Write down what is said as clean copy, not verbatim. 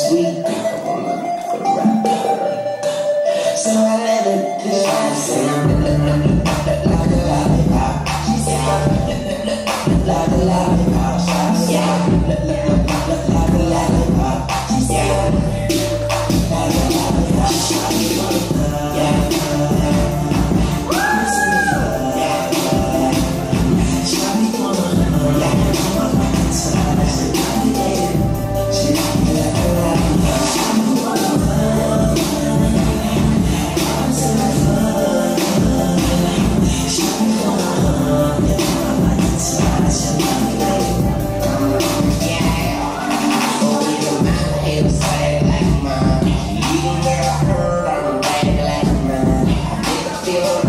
sweet. So I let it do. Like a lollipop. She said, like a lollipop. Yeah. Like a lollipop. She said, like a lollipop. Yeah. Feel